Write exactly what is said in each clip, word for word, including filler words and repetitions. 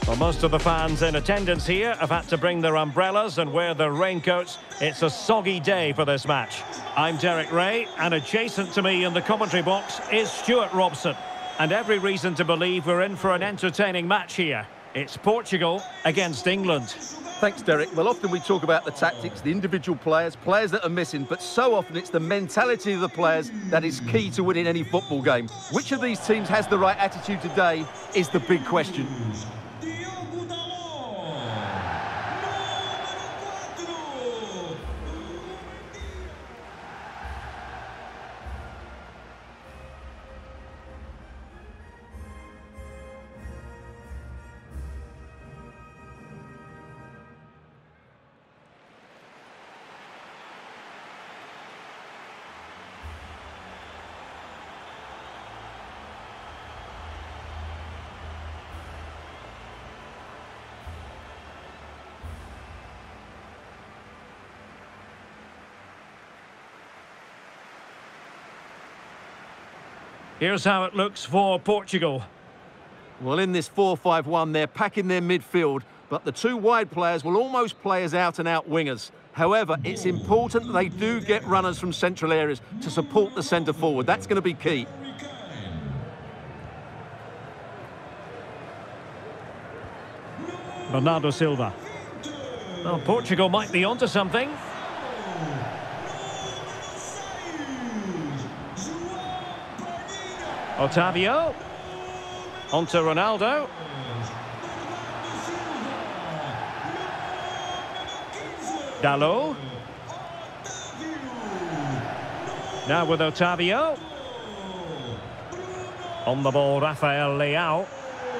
Well, most of the fans in attendance here have had to bring their umbrellas and wear their raincoats. It's a soggy day for this match. I'm Derek Ray, and adjacent to me in the commentary box is Stuart Robson. And every reason to believe we're in for an entertaining match here. It's Portugal against England. Thanks, Derek. Well, often we talk about the tactics, the individual players, players that are missing, but so often it's the mentality of the players that is key to winning any football game. Which of these teams has the right attitude today is the big question. Here's how it looks for Portugal. Well, in this four five one, they're packing their midfield, but the two wide players will almost play as out-and-out wingers. However, it's important they do get runners from central areas to support the centre forward. That's going to be key. Bernardo Silva. Well, Portugal might be onto something. Otavio. Onto Ronaldo. Dalot. Now with Otavio. On the ball, Rafael Leao.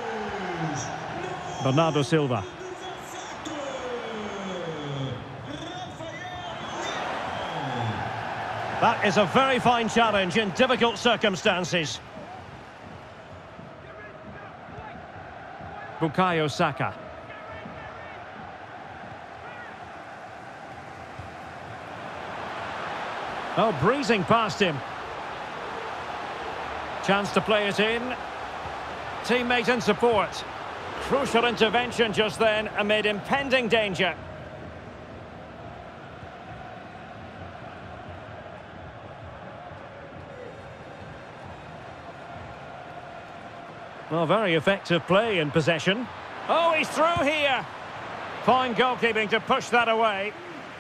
Bernardo Silva. That is a very fine challenge in difficult circumstances. Bukayo Saka. Oh, breezing past him. Chance to play it in. Teammate in support. Crucial intervention just then amid impending danger. Well, very effective play in possession. Oh, he's through here. Fine goalkeeping to push that away.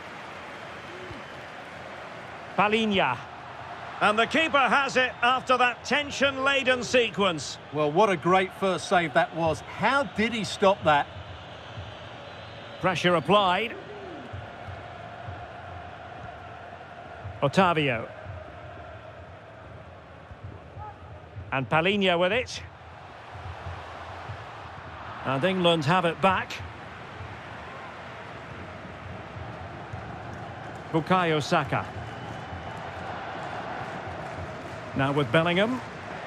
Palhinha. And the keeper has it after that tension-laden sequence. Well, what a great first save that was. How did he stop that? Pressure applied. Otavio. And Palhinha with it. And England have it back. Bukayo Saka. Now with Bellingham.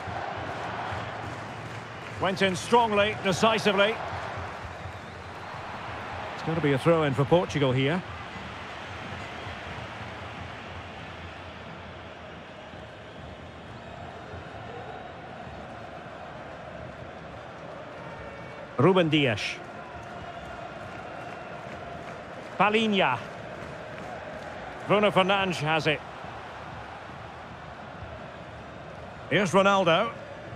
Went in strongly, decisively. It's going to be a throw-in for Portugal here. Ruben Dias. Palhinha. Bruno Fernandes has it. Here's Ronaldo.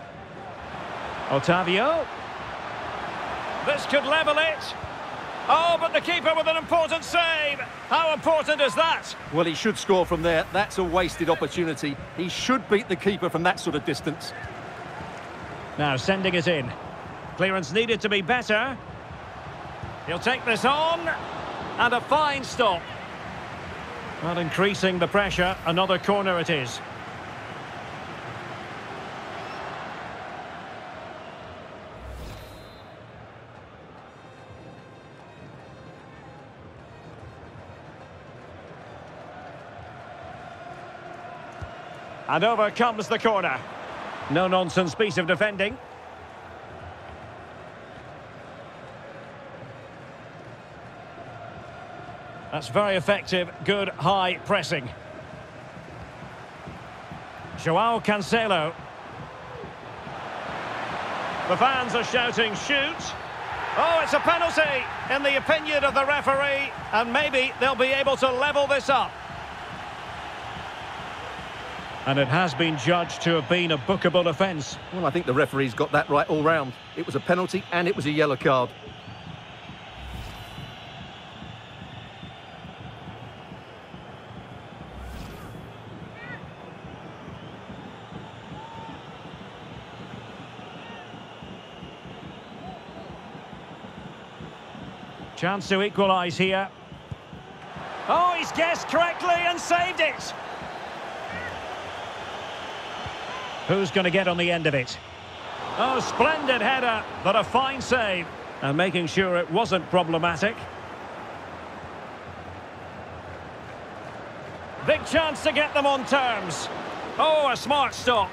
Otavio. This could level it. Oh, but the keeper with an important save. How important is that? Well, he should score from there. That's a wasted opportunity. He should beat the keeper from that sort of distance. Now sending it in. Clearance needed to be better. He'll take this on. And a fine stop. Well, increasing the pressure. Another corner it is. And over comes the corner. No-nonsense piece of defending. That's very effective, good high pressing. Joao Cancelo. The fans are shouting, shoot. Oh, it's a penalty, in the opinion of the referee, and maybe they'll be able to level this up. And it has been judged to have been a bookable offence. Well, I think the referee's got that right all round. It was a penalty and it was a yellow card. Chance to equalise here. Oh, he's guessed correctly and saved it. Who's going to get on the end of it? Oh, splendid header, but a fine save. And making sure it wasn't problematic. Big chance to get them on terms. Oh, a smart stop.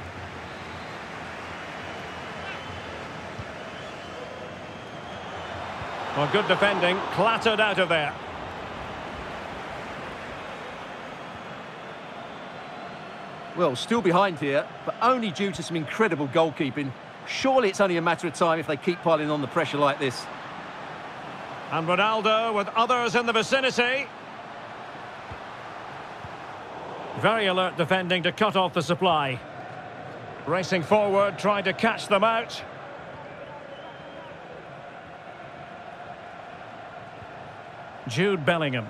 Well, good defending, clattered out of there. Well, still behind here, but only due to some incredible goalkeeping. Surely it's only a matter of time if they keep piling on the pressure like this. And Ronaldo with others in the vicinity. Very alert defending to cut off the supply. Racing forward, trying to catch them out. Jude Bellingham.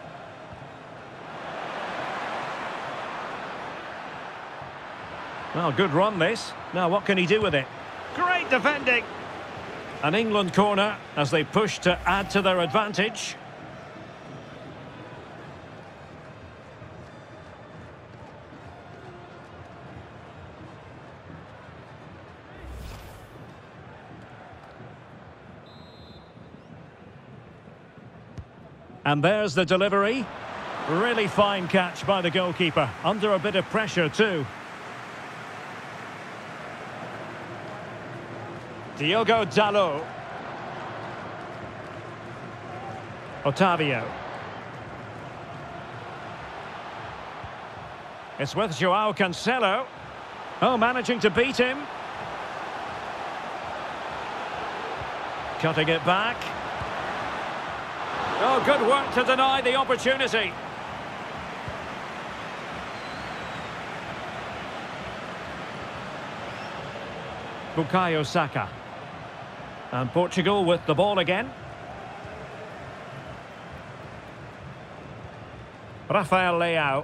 Well, good run this. Now what can he do with it? Great defending. An England corner as they push to add to their advantage. And there's the delivery. Really fine catch by the goalkeeper. Under a bit of pressure too. Diogo Dalot. Otavio. It's with Joao Cancelo. Oh, managing to beat him. Cutting it back. Oh, good work to deny the opportunity. Bukayo Saka. And Portugal with the ball again. Rafael Leao.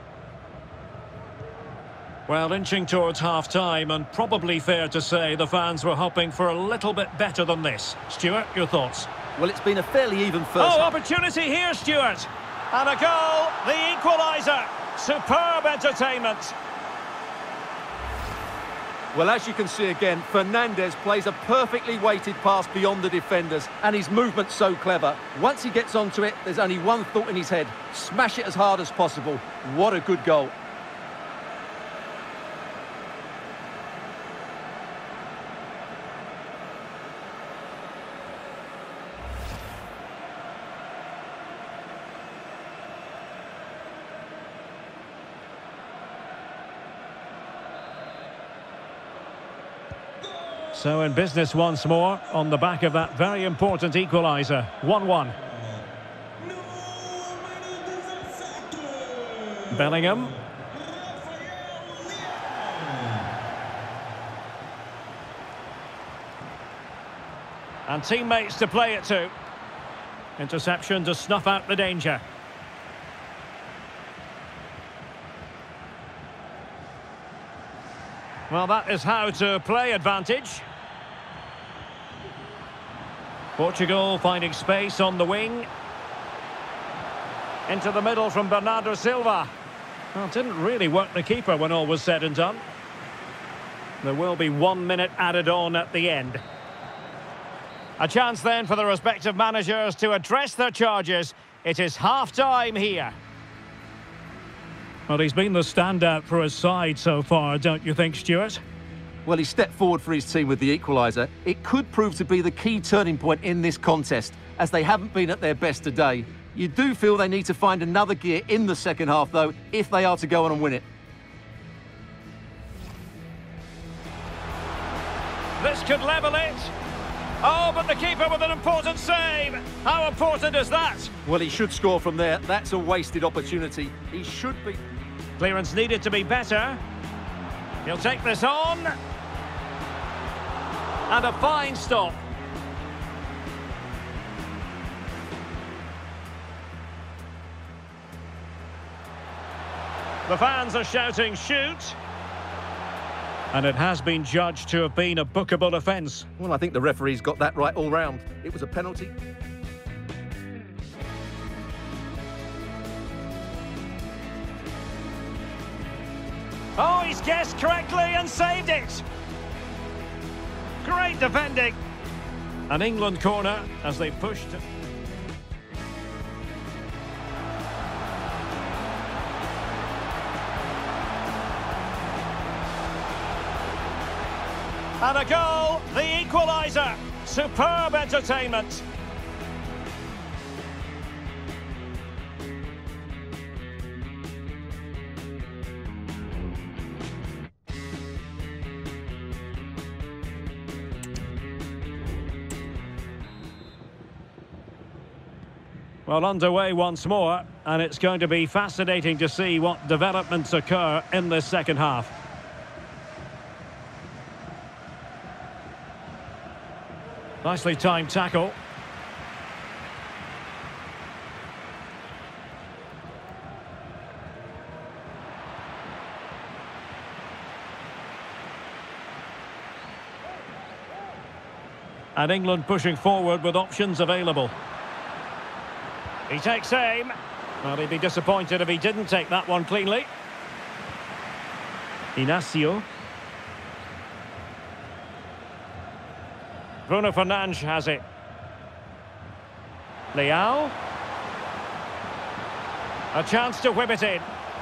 Well, inching towards half-time, and probably fair to say the fans were hoping for a little bit better than this. Stuart, your thoughts? Well, it's been a fairly even first Oh, half. opportunity here, Stuart. And a goal, the equaliser. Superb entertainment. Well, as you can see again, Fernandes plays a perfectly weighted pass beyond the defenders, and his movement's so clever. Once he gets onto it, there's only one thought in his head: smash it as hard as possible. What a good goal. So in business once more, on the back of that very important equaliser. one one. Bellingham. And teammates to play it to. Interception to snuff out the danger. Well, that is how to play advantage. Portugal finding space on the wing. Into the middle from Bernardo Silva. Well, didn't really work the keeper when all was said and done. There will be one minute added on at the end. A chance then for the respective managers to address their charges. It is half-time here. Well, he's been the standout for his side so far, don't you think, Stuart? Well, he stepped forward for his team with the equaliser. It could prove to be the key turning point in this contest, as they haven't been at their best today. You do feel they need to find another gear in the second half, though, if they are to go on and win it. This could level it. Oh, but the keeper with an important save. How important is that? Well, he should score from there. That's a wasted opportunity. He should be... Clearance needed to be better. He'll take this on. And a fine stop. The fans are shouting, shoot. And it has been judged to have been a bookable offence. Well, I think the referee's got that right all round. It was a penalty. Oh, he's guessed correctly and saved it. Great defending. An England corner as they pushed. And a goal, the equaliser. Superb entertainment. Well, underway once more, and it's going to be fascinating to see what developments occur in this second half. Nicely timed tackle. And England pushing forward with options available. He takes aim. Well, he'd be disappointed if he didn't take that one cleanly. Inacio. Bruno Fernandes has it. Leao. A chance to whip it in.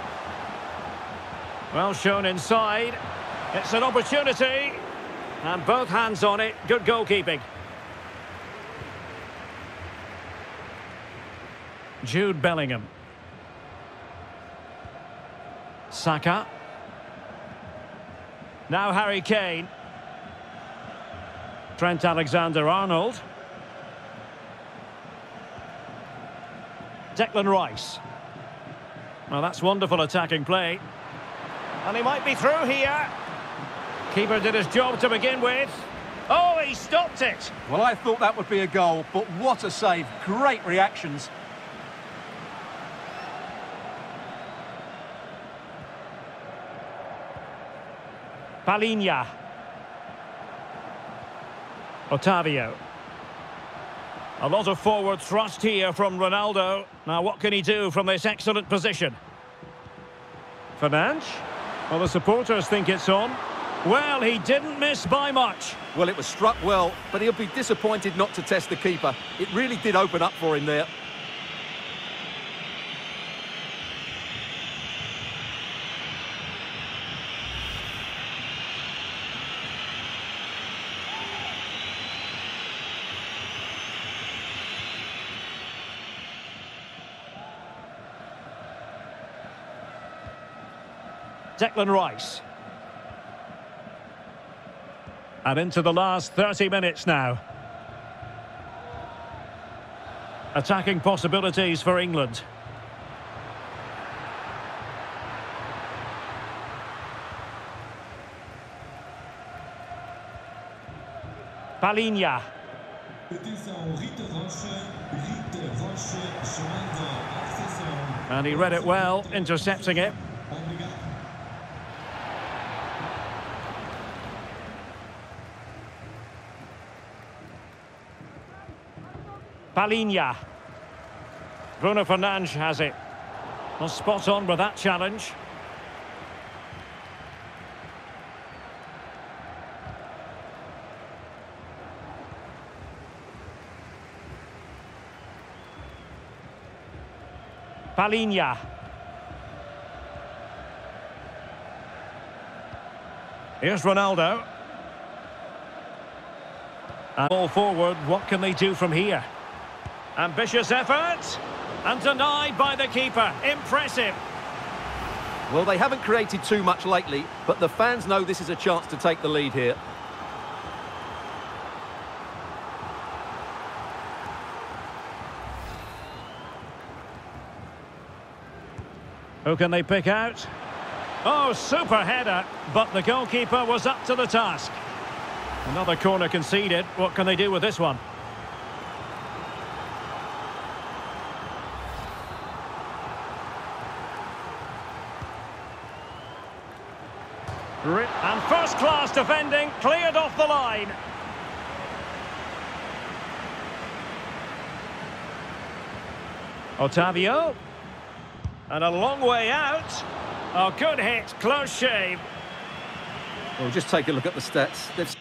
Well shown inside. It's an opportunity. And both hands on it. Good goalkeeping. Jude Bellingham. Saka. Now Harry Kane. Trent Alexander-Arnold. Declan Rice. Well, that's wonderful attacking play. And he might be through here. Keeper did his job to begin with. Oh, he stopped it. Well, I thought that would be a goal, but what a save. Great reactions. Palhinha. Otavio. A lot of forward thrust here from Ronaldo. Now, what can he do from this excellent position? Fernandes. Well, the supporters think it's on. Well, he didn't miss by much. Well, it was struck well, but he'll be disappointed not to test the keeper. It really did open up for him there. Declan Rice. And into the last thirty minutes now. Attacking possibilities for England. Palhinha. And he read it well, intercepting it. Palhinha. Bruno Fernandes has it. Well, spot on with that challenge. Palhinha. Here's Ronaldo. And ball forward, what can they do from here? Ambitious effort, and denied by the keeper. Impressive. Well, they haven't created too much lately, but the fans know this is a chance to take the lead here. Who can they pick out? Oh, super header, but the goalkeeper was up to the task. Another corner conceded. What can they do with this one? And first-class defending, cleared off the line. Otavio. And a long way out. Oh, good hit, close shave. Well, just take a look at the stats. They've...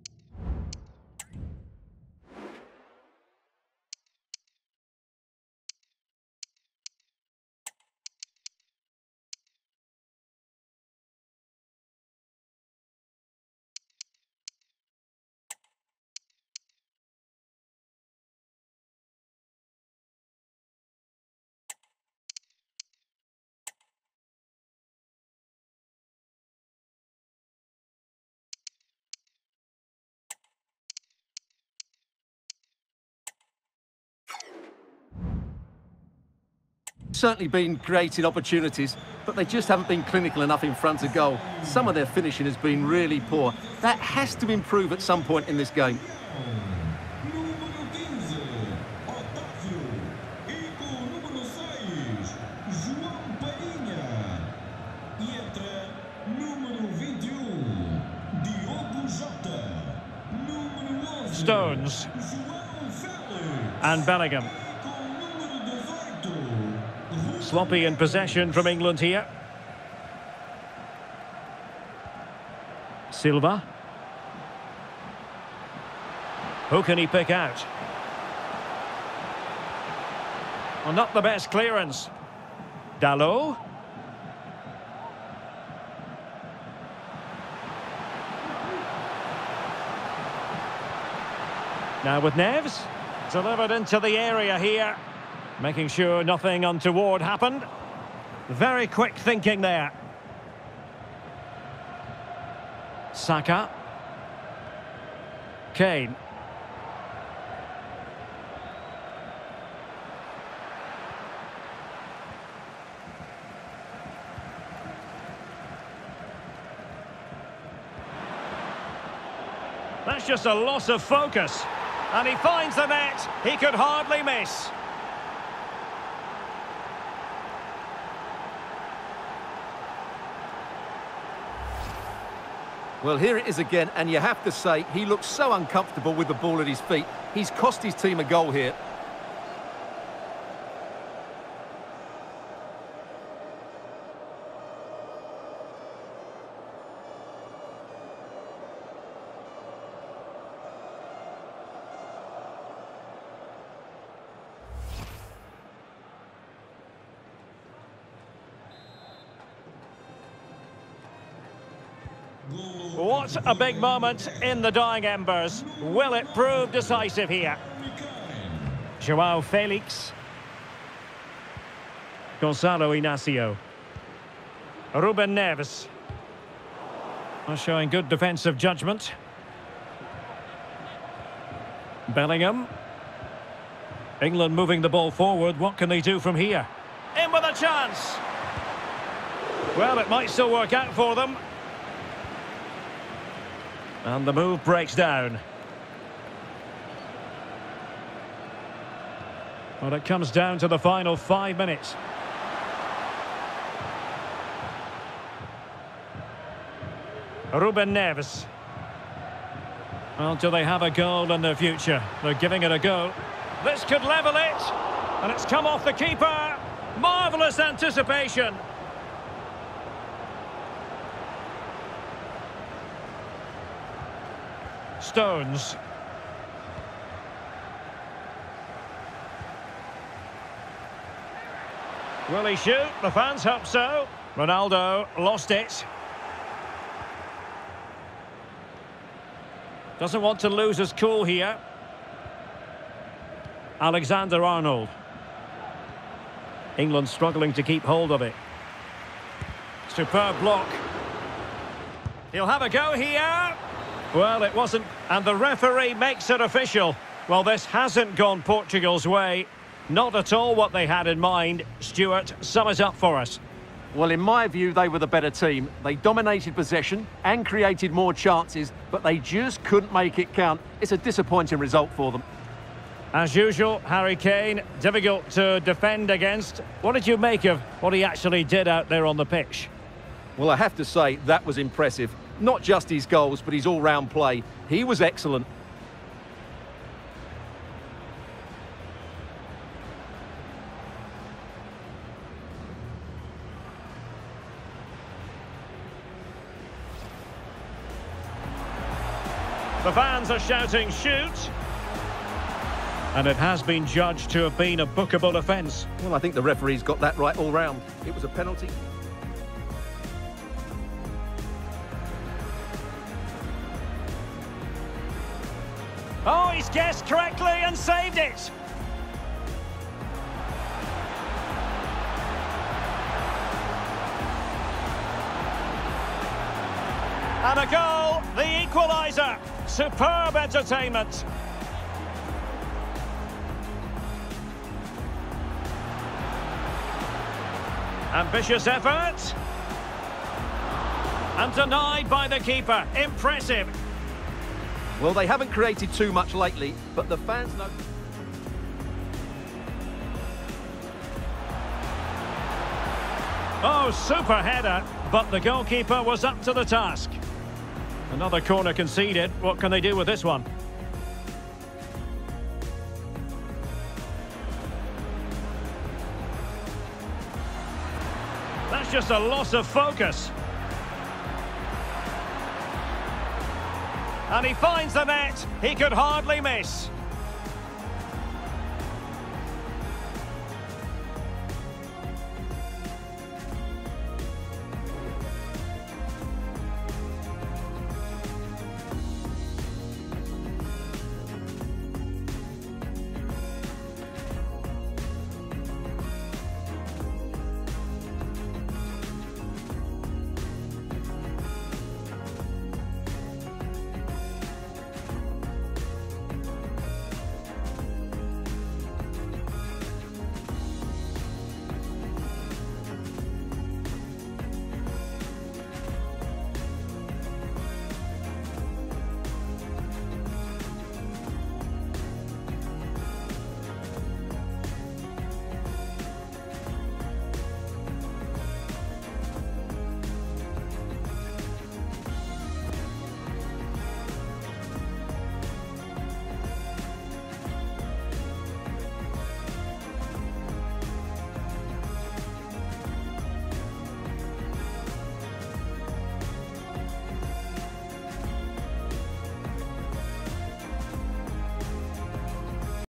certainly been creating opportunities, but they just haven't been clinical enough in front of goal. Some of their finishing has been really poor. That has to improve at some point in this game. Stones. And Bellingham. Sloppy in possession from England here. Silva. Who can he pick out? Well, not the best clearance. Dalot. Now with Neves. Delivered into the area here. Making sure nothing untoward happened. Very quick thinking there. Saka. Kane. That's just a loss of focus. And he finds the net. He could hardly miss. Well, here it is again, and you have to say, he looks so uncomfortable with the ball at his feet. He's cost his team a goal here. What a big moment in the dying embers. Will it prove decisive here? Joao Felix. Gonzalo Inacio. Ruben Neves. Showing good defensive judgment. Bellingham. England moving the ball forward. What can they do from here? In with a chance. Well, it might still work out for them. And the move breaks down. Well, it comes down to the final five minutes. Ruben Neves. Well, do they have a goal in their future? They're giving it a go. This could level it. And it's come off the keeper. Marvellous anticipation. Stones. Will he shoot? The fans hope so. Ronaldo lost it. Doesn't want to lose his cool here. Alexander-Arnold. England struggling to keep hold of it. Superb block. He'll have a go here. Well, it wasn't, and the referee makes it official. Well, this hasn't gone Portugal's way. Not at all what they had in mind. Stuart, sum it up for us. Well, in my view, they were the better team. They dominated possession and created more chances, but they just couldn't make it count. It's a disappointing result for them. As usual, Harry Kane, difficult to defend against. What did you make of what he actually did out there on the pitch? Well, I have to say, that was impressive. Not just his goals, but his all-round play. He was excellent. The fans are shouting, shoot! And it has been judged to have been a bookable offence. Well, I think the referee's got that right all round. It was a penalty. Oh, he's guessed correctly and saved it! And a goal, the equaliser. Superb entertainment. Ambitious effort. And denied by the keeper. Impressive. Well, they haven't created too much lately, but the fans know... Oh, super header, but the goalkeeper was up to the task. Another corner conceded. What can they do with this one? That's just a loss of focus. And he finds the net. He could hardly miss.